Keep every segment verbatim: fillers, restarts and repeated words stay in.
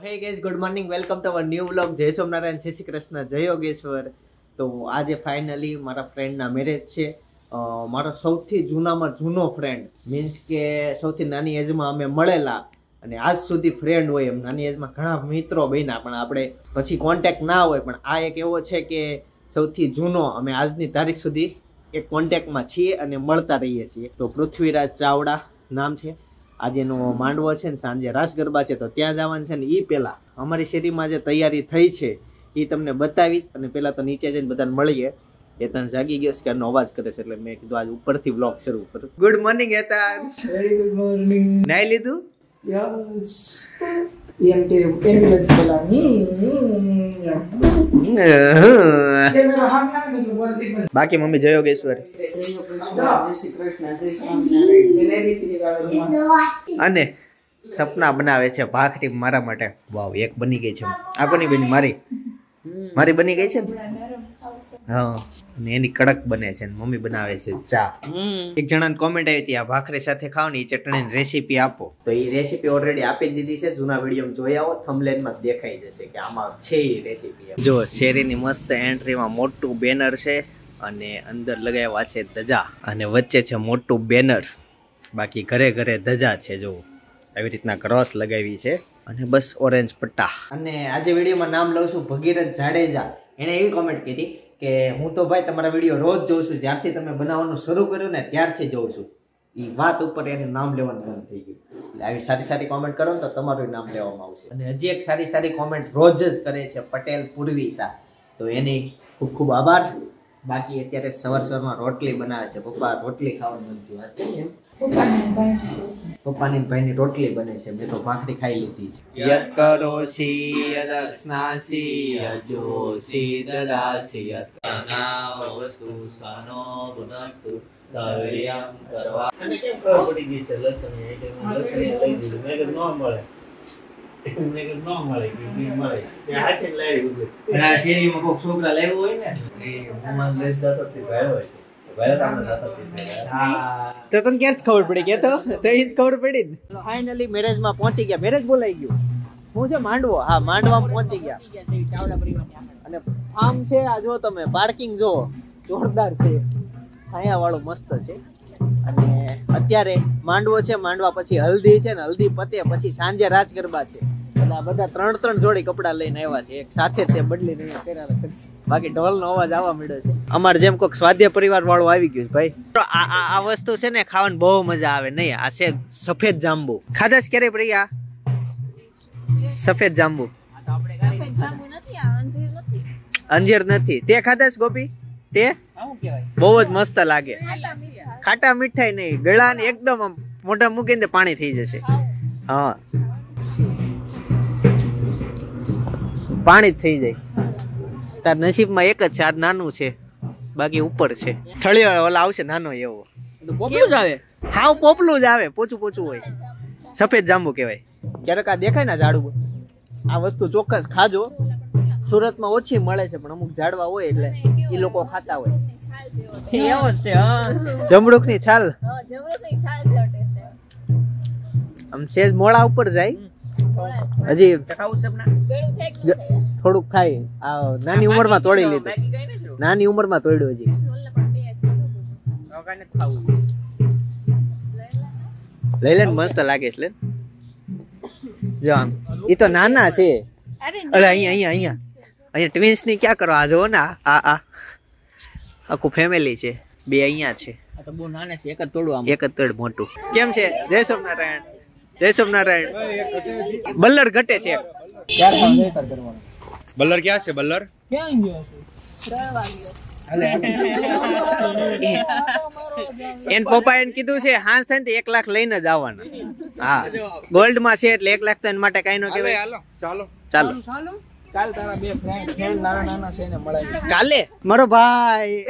હે guys, good morning, welcome to our new vlog. જય સોમનારાયણ, જય શ્રી કૃષ્ણ, જય યોગેશ્વર. તો આજે ફાઇનલી મારા ફ્રેન્ડના મેરેજ છે. મારો સૌથી જૂનામાં જૂનો ફ્રેન્ડ, મીન્સ કે સૌથી નાની એજમાં અમે મળેલા અને આજ સુધી ફ્રેન્ડ હોય એમ. નાની એજમાં ઘણા મિત્રો બન્યા પણ આપણે પછી કોન્ટેક્ટ ના હોય, પણ આ એક એવો છે કે સૌથી જૂનો. અમે આજની તારીખ સુધી એક કોન્ટેક્ટમાં છીએ અને મળતા રહીએ છીએ. તો પૃથ્વીરાજ ચાવડા નામ છે. આજેનો માંડવો છે ને સાંજે રાસ ગરબા છે, તો ત્યાં જવાનું છે ને એ પહેલાં અમારી શેરીમાં જે તૈયારી થઈ છે એ તમને બતાવીશ. અને પહેલાં તો નીચે જઈને બધાને મળીએ. એતાન જાગી ગયો છે, આનો અવાજ કરે છે એટલે મેં કીધું આજ ઉપરથી વ્લોગ શરૂ કરું. ગુડ મોર્નિંગ એતાન. Very good morning. નાઈ લીધું? યસ. એમ કે એમ્બ્યુલન્સ બોલાવી. બાકી મમ્મી જય યોગેશ્વર. અને સપના બનાવે છે ભાખરી મારા માટે. વાવ, એક બની ગઈ છે. આ કોની બની? મારી મારી બની ગઈ છે ને. હા, અને એની કડક બને છે. મમ્મી બનાવે છે ચા. એક જણાને કોમેન્ટ આવી હતી આ ભાખરી સાથે ખાવાની ચટણીની રેસીપી આપો, તો એ રેસીપી ઓલરેડી આપી દીધી છે. જૂના વિડીયોમાં જોઈ આવો, થંબનેલમાં દેખાઈ જશે કે આમાં છે એ રેસીપી. જો શેરીની મસ્ત એન્ટ્રીમાં મોટું બેનર છે અને અંદર લગાવ્યા છે ધજા અને વચ્ચે છે મોટું બેનર. બાકી ઘરે ઘરે ધજા છે. જો આવી રીતના ક્રોસ લગાવી છે અને બસ ઓરેન્જ પટ્ટા. અને આજે વિડીયોમાં નામ લઉં છું ભગીરથ જાડેજા. એને એવી કોમેન્ટ કરી કે હું તો ભાઈ તમારા વિડીયો રોજ જોઉં છું, જ્યારથી તમે બનાવવાનું શરૂ કર્યું ને ત્યારથી જોઉં છું. એ વાત ઉપર એનું નામ લેવાનું બંધ થઈ ગયું. એટલે આવી સારી સારી કોમેન્ટ કરો ને તો તમારું નામ લેવામાં આવશે. અને હજી એક સારી સારી કોમેન્ટ રોજ જ કરે છે પટેલ પૂર્વી શાહ, તો એની ખૂબ ખૂબ આભાર. બાકી અત્યારે સવાર સવારમાં રોટલી બનાવે છે. પપ્પા રોટલી ખાવાનું નથી વાત કરી એમ. પપ્પાની ભાઈની રોટલી બને છે. મેં તો ભાખરી ખાઈ લીધી છે. યત કરો સી યદક્ષનાસી યજોસી દદાસી યતના વસ્તુ સનો ગુણતુ સર્યમ કરવા. અને કેમ ખબર પડી ગઈ છે લસણ એ કે લસણ લઈ દીધું? મેં કે ન મળે. મેં કે ન મળે કે નહીં મળે. તે હાશે લાવી ઉભે. આ શેરીમાં કોક છોકરા લાવ્યો હોય ને એ મહેમાન લઈ જતો તે ભાઈ હોય છે. તો તને ક્યાં ખબર પડી? કે તો તો જ ખબર પડી. ફાઇનલી મેરેજમાં પહોંચી ગયા. મેરેજ બોલાઈ ગયું. હું છે માંડવો. હા, માંડવામાં પહોંચી ગયા. અને ફાર્મ છે આ જો તમે, પાર્કિંગ જો જોરદાર છે. છાયા વાળું મસ્ત છે. અને અત્યારે માંડવો છે. માંડવા પછી હલ્દી છે ને હલ્દી પતે પછી સાંજે રાસ ગરબા છે. એટલે આ બધા ત્રણ ત્રણ જોડી કપડા લઈને આવ્યા છે. એક સાથે તે બદલી નહીં પહેરેલા કરશે. બાકી ઢોલનો અવાજ આવવા મળ્યો છે. અમારે જેમ કોઈક સ્વાધ્યાય પરિવાર વાળું આવી ગયું ભાઈ. આ આ વસ્તુ છે ને ખાવાની બહુ મજા આવે. નહીં, આ છે સફેદ જાંબુ. ખાધા છે ક્યારે પ્રિયા? સફેદ જાંબુ. અંજીર નથી. તે ખાધા છે ગોપી? તે બહુ જ મસ્ત લાગે. ખાટા મીઠાઈ નહીં, ગળા ને એકદમ મોઢા મૂકીને પાણી થઈ જશે. હા, પાણી જ થઈ જાય. તાર નસીબમાં એક જ છે, આજ નાનું છે, બાકી ઉપર છે. ઠળિયો ઓલા આવશે નાનો એવો. પોપલું જ આવે. હાવ પોપલું જ આવે, પોચું પોચું હોય. સફેદ જાંબુ કહેવાય. ક્યારેક આ દેખાય ને ઝાડવું, આ વસ્તુ ચોક્કસ ખાજો. સુરતમાં ઓછી મળે છે પણ અમુક ઝાડવા હોય એટલે એ લોકો ખાતા હોય. એવો જ છે. જમરૂખ ની છાલ. આમ સેજ મોળા ઉપર જાય. હજી થોડુંક થાય. આ નાની ઉંમર માં તોડી લીધું. નાની ઉંમર માં તોડ્યું હજી. લઈ લે, મસ્ત લાગે છે. જો આમ એ તો નાના છે. અરે અહીંયા અહીંયા અહીંયા અહીંયા ટ્વિન્સ ની ક્યાં કરો? આ જો ને, આ આ આખું ફેમિલી છે. બે અહીંયા છે. આ તો બહુ નાના છે. એક જ તોડું આમ. એક જ તોડ મોટું. કેમ છે? જય સોમનારાયણ. જય સોમનારાયણ. બલ્લર ઘટે છે. બલ્લર ક્યાં છે? બલ્લર ક્યાં ગયો છે? એન પપ્પા એને કીધું છે હાંસ થાય ને એક લાખ લઈને જ આવવાના. હા, ગોલ્ડ માં છે એટલે એક લાખ તો એના માટે કઈ નો કહેવાય. ચાલો ચાલો ચાલો. કાલ તારા બે ફ્રેન્ડ ફ્રેન્ડ નાના નાના છે ને મળાય. કાલે મારો ભાઈ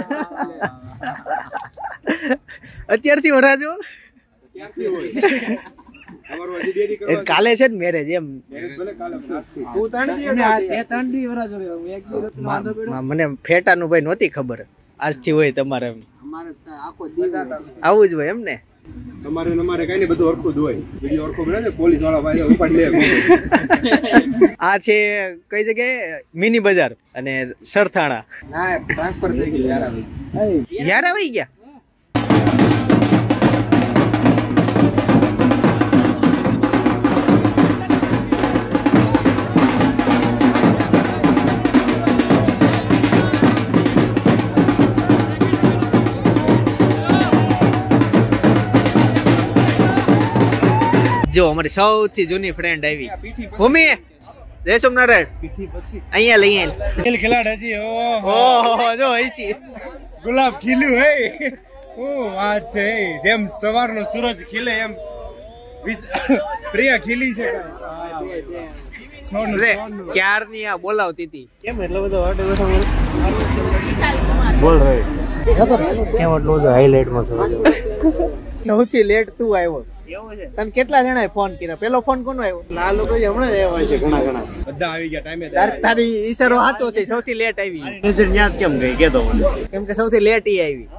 અત્યારથી વરાજો. કાલે છે ને મેરેજ. એમ મને ફેટાનું ભાઈ નહોતી ખબર. આજથી હોય તમારે આવું જ હોય એમ ને. તમારે ને અમારે કઈ નહીં, બધું હરખું જ હોય. વિડીયો હરખો બને છે, પોલીસ વાળા ભાઈ ઉપાડી લે. આ છે કઈ જગ્યાએ? મિની બજાર અને સરથાણા. ના ટ્રાન્સફર થઈ ગયું યાર આવી. યાર આવી ગયા. જો અમારી સૌથી જૂની ફ્રેન્ડ આવી ભૂમિ. જય સોમનારાયણ. અહીંયા લઈ આવેલ ખેલ ખેલાડ હજી. ઓહો જો હઈસી ગુલાબ ખીલ્યું હે. ઓ વાત છે, જેમ સવારનો સૂરજ ખીલે એમ પ્રિયા ખીલી છે. ક્યારની આ બોલાવતી હતી. કેમ એટલો બધો વાટે બેઠો બોલ રે. કેમ એટલો બધો હાઈલાઇટમાં સૌથી લેટ તું આવ્યો. તને કેટલા જણાએ ફોન કર્યા? પેલો ફોન કોનો આવ્યો? આ લોકો હમણાં જ આવ્યા છે, ઘણા ઘણા બધા આવી ગયા ટાઈમે. તારી ઈશારો સાચો છે, સૌથી લેટ આવી. નજર યાદ કેમ ગઈ કેતો મને? કેમ કે સૌથી લેટ ઈ આવી.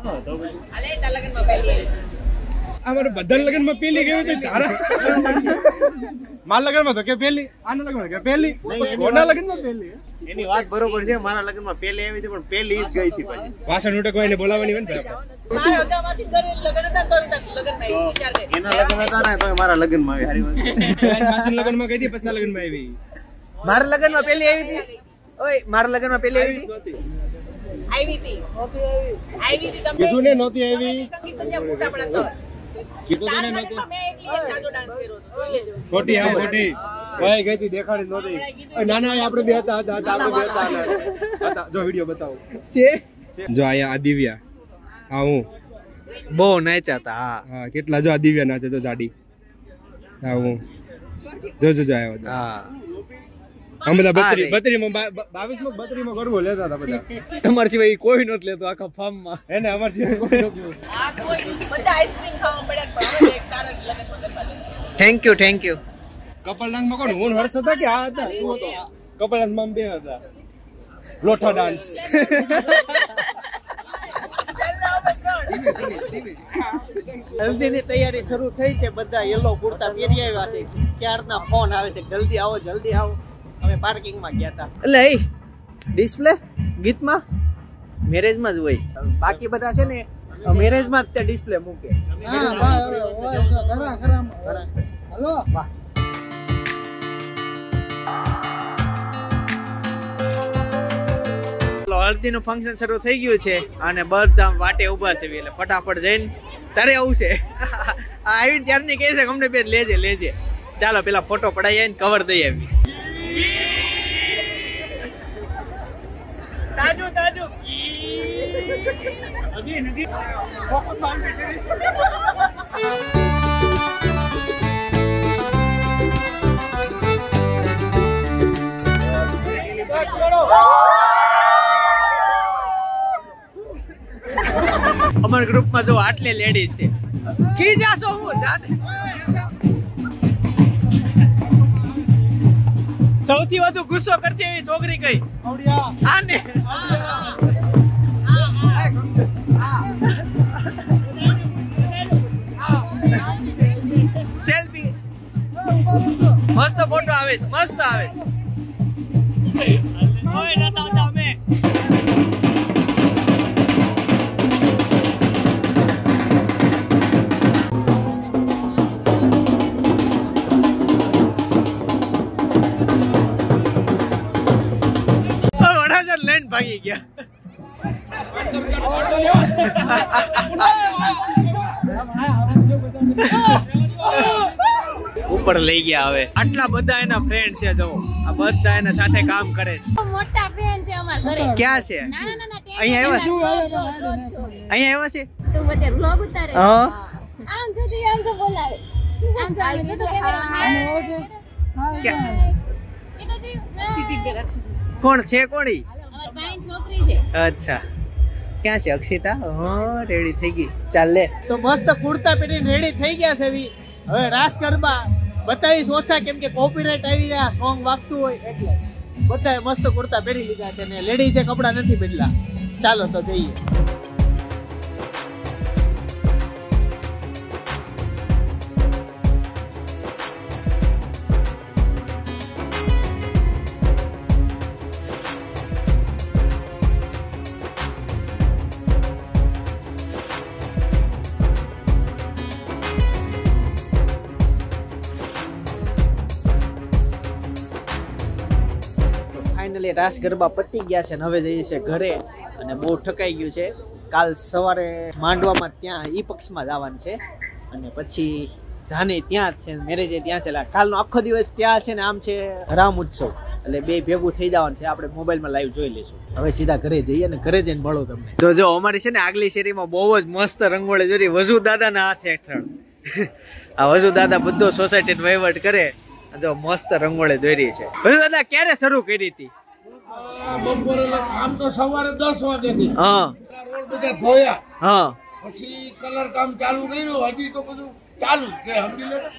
અમારે બધા લગ્નમાં પેલી ગયું તો તારા મારા લગ્નમાં તો કે પેલી, આના લગ્નમાં કે પેલી, કોના લગ્નમાં પેલી? એની વાત બરોબર છે. મારા લગ્નમાં પેલી આવી હતી, પણ પેલી જ ગઈ હતી. પછી વાસણ ઉટકવાઈને બોલાવવાની હોય ને મારા ઉદામાસી ઘરે લગન હતા તો લગનમાં આવી વિચાર કરે. એના લગ્ન હતા ને તો મારા લગ્નમાં આવી. હારી વાત. વાસણ લગ્નમાં ગઈ હતી, પછી લગ્નમાં આવી. મારા લગ્નમાં પેલી આવી હતી. ઓય મારા લગ્નમાં પેલી આવી હતી. આવી હતી આવી હતી તમને કીધું ને નહોતી આવી. સંગીત સંજ્ઞા ફોટા પડતો કીધું તો ને નહોતી. મેં એકલી એક જાજો ડાન્સ કર્યો હતો, જોઈ લેજો. ખોટી હા ખોટી ભાઈ ગઈ હતી, દેખાડી નહોતી. ના ના આપણે બે હતા હતા આપણે બે હતા હતા. જો વિડિયો બતાવો છે. જો આયા આ દિવ્યા, હા હું બહુ નાચ્યા હતા. હા હા કેટલા જો આ દિવ્યા નાચે તો જાડી. હા હું જો જો જો આવ્યો. હા આમ બધા બત્રી બત્રીમાં બાવીસ માં બત્રીમાં ગરબો લેતા હતા બધા. તમારા સિવાય કોઈ નહોતું લેતું આખા ફાર્મમાં. એને અમાર સિવાય કોઈ નહોતું. આ કોઈ બધા આઈસ્ક્રીમ ખાવા પડ્યા પણ હવે એક તારા લગનમાં કરવા લે. Thank you thank you. Couple dance માં કોણ? હું હર્ષ હતા કે આ હતા? તું હતો. કપલ ડાન્સ માં બે હતા. લોઠા ડાન્સ. હલ્દીની તૈયારી શરૂ થઈ છે. બધા યલો કુર્તા પહેરી આવ્યા છે. ક્યારના ફોન આવે છે, જલ્દી આવો જલ્દી આવો. અમે પાર્કિંગમાં ગયા હતા. એટલે એ ડિસ્પ્લે ગીતમાં મેરેજમાં જ હોય. બાકી બધા છે ને મેરેજમાં જ તે ડિસ્પ્લે મૂકે. હલો વાહ. હલ્દી નું ફંક્શન શરૂ થઈ ગયું છે અને બધા વાટે ઉભા છે. એટલે ફટાફટ જઈને તારે આવું છે. આવી ત્યારની કહે છે અમને બેન લેજે લેજે. ચાલો પેલા ફોટો પડાઈ આવીને કવર દઈ આવી. તાજુ તાજુ હજી નથી. અમારા ગ્રુપમાં જો આટલે લેડીઝ છે. કી જાશો હું જાને. સૌથી વધુ ગુસ્સો કરતી એવી છોકરી કઈ? આને. સેલ્ફી મસ્ત ફોટો આવે છે, મસ્ત આવે છે. ઓય નતા તમે ભાગી ગયા. ઉપર લઈ ગયા. હવે આટલા બધા એના ફ્રેન્ડ છે. જો આ બધા એના સાથે કામ કરે છે. મોટા ફેન છે અમાર ઘરે. ક્યાં છે? નાના નાના ટેન્શન. અહીંયા આવ્યા? અહીંયા આવ્યા છે? તું બધે વ્લોગ ઉતારે. હા આમ જોજી આમ તો બોલાવે. આમ તો આવી તો કેમેરા. એ તો જી સીધી કે રાખી. કોણ છે? કોણી? અમાર ભાઈ છોકરી છે. અચ્છા ક્યાં છે અક્ષિતા? હા રેડી થઈ ગઈ. ચાલ લે. તો મસ્ત કુર્તા પહેરીને રેડી થઈ ગયા છે. હવે રાસ ગરબા બતાવીશ ઓછા, કેમ કે કોપીરાઇટ આવી જાય. સોંગ વાગતું હોય એટલે બધાએ મસ્ત કુર્તા પહેરી લીધા છે ને લેડીઝે કપડા નથી બદલા. ચાલો તો જઈએ. ફાઇનલી રાસ ગરબા પતી ગયા છે ને હવે જઈએ છીએ ઘરે અને બહુ ઠકાઈ ગયું છે. કાલ સવારે માંડવામાં ત્યાં ઈ પક્ષમાં જવાનું છે અને પછી જાને ત્યાં જ છે, મેરેજ ત્યાં છે. કાલનો આખો દિવસ ત્યાં છે ને આમ છે રામ ઉત્સવ, એટલે બે ભેગું થઈ જવાનું છે. આપણે મોબાઈલમાં લાઈવ જોઈ લઈશું. હવે સીધા ઘરે જઈએ ને ઘરે જઈને મળો તમને. જો જો અમારી છે ને આગલી શેરીમાં બહુ જ મસ્ત રંગોળી જોરી વજુ દાદાના હાથ હેઠળ. આ વજુ દાદા બધો સોસાયટીનો વહીવટ કરે. જો મસ્ત રંગોળી દોરી છે. વજુ દાદા ક્યારે શરૂ કરી હતી? બપોરે આમ તો સવારે દસ વાગે થી હા રોડ બધા ધોયા, હા પછી કલર કામ ચાલુ કર્યું. હજી તો બધું ચાલુ જ છે, સમજી લો.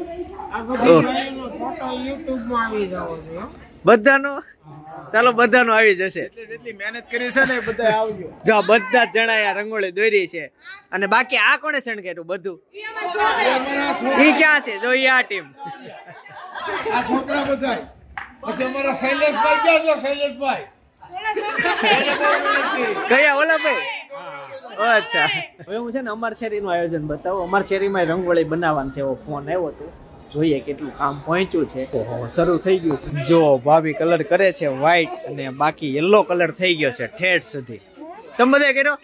બધાનો ચાલો બધાનો આવી જશે. એટલી મહેનત કરી છે ને બધા આવજો. જો બધા જ જણા આ રંગોળી દોરી છે અને બાકી આ કોણે શણ કર્યું બધું? ઈ ક્યાં છે? જો ઈ આ ટીમ આ છોકરા બધા. પછી અમારા શૈલેષભાઈ ક્યાં છે? શૈલેષભાઈ કયા ઓલા ભાઈ? અચ્છા. હવે હું છે ને અમારી શેરીનું આયોજન બતાવું. અમારી શેરીમાં રંગોળી બનાવવાનું છે, એવો ફોન આવ્યો હતો. જોઈએ કેટલું કામ પહોંચ્યું છે. શરૂ થઈ ગયું છે. જો ભાભી કલર કરે છે વ્હાઈટ અને બાકી યલો કલર થઈ ગયો છે ઠેઠ સુધી. તમે બધા કર્યો?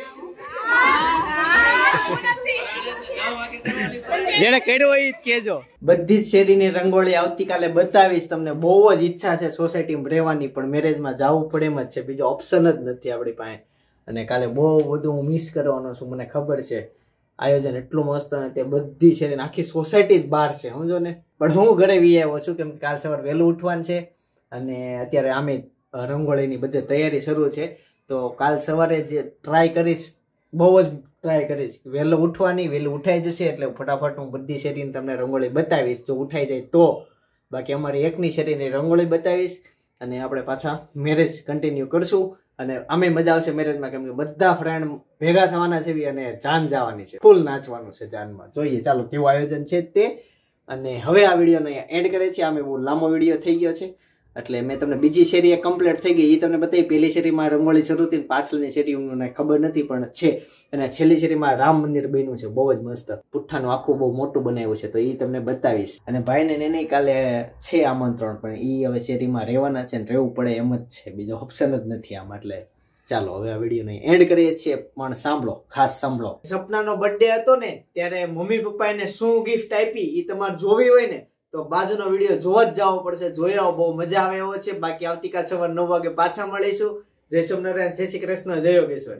જેને કર્યો હોય જ કેજો. બધી જ શેરીની રંગોળી આવતીકાલે બતાવીશ તમને. બહુ જ ઈચ્છા છે સોસાયટીમાં રહેવાની, પણ મેરેજમાં જવું પડે એમ જ છે, બીજો ઓપ્શન જ નથી આપણી પાસે. અને કાલે બહુ બધું હું મિસ કરવાનો છું, મને ખબર છે. આયોજન એટલું મસ્ત અને તે બધી શેરી આખી સોસાયટી જ બહાર છે, સમજો ને. પણ હું ઘરે વી આવ્યો છું કેમ કે કાલ સવારે વહેલું ઉઠવાનું છે અને અત્યારે આમે રંગોળીની બધી તૈયારી શરૂ છે. તો કાલ સવારે જે ટ્રાય કરીશ, બહુ જ ટ્રાય કરીશ વહેલું ઉઠવાની. વહેલું ઉઠાઈ જશે એટલે ફટાફટ હું બધી શેરીને તમને રંગોળી બતાવીશ, જો ઉઠાઈ જાય તો. બાકી અમારી એકની શેરીની રંગોળી બતાવીશ અને આપણે પાછા મેરેજ કન્ટિન્યુ કરશું. અને અમે મજા આવશે મેરેજમાં કેમ કે બધા ફ્રેન્ડ ભેગા થવાના છે અને જાન જવાની છે, ફૂલ નાચવાનું છે જાનમાં. જોઈએ ચાલો કેવું આયોજન છે તે. અને હવે આ વિડીયોને એન્ડ કરે છે. આમે બહુ લાંબો વિડીયો થઈ ગયો છે એટલે મેં તમને બીજી શેરી કમ્પ્લીટ થઈ ગઈ એ તમને બતાવી. પહેલી શેરીમાં રંગોળી શરૂ થઈ, પાછળની શેરી મને ખબર નથી પણ છે. અને છેલ્લી શેરીમાં રામ મંદિર બન્યું છે, બહુ જ મસ્ત. પુઠ્ઠાનું આખું બહુ મોટું બનાવ્યું છે, તો એ તમને બતાવીશ. અને ભાઈને ને નહીં કાલે છે આમંત્રણ, પણ એ હવે શેરીમાં રહેવાના છે ને રહેવું પડે એમ જ છે, બીજો ઓપ્શન જ નથી આમ. એટલે ચાલો હવે આ વિડીયોને એન્ડ કરીએ છીએ, પણ સાંભળો, ખાસ સાંભળો. સપનાનો બર્થડે હતો ને ત્યારે મમ્મી પપ્પા એને શું ગિફ્ટ આપી એ તમારે જોવી હોય ને તો બાજુનો વિડીયો જોવા જ જવો પડશે. જોઈ આવો, બહુ મજા આવે એવો છે. બાકી આવતીકાલ સવાર નવ વાગે પાછા મળીશું. જય સોમનારાયણ, જય શ્રી કૃષ્ણ, જય યોગેશ્વર.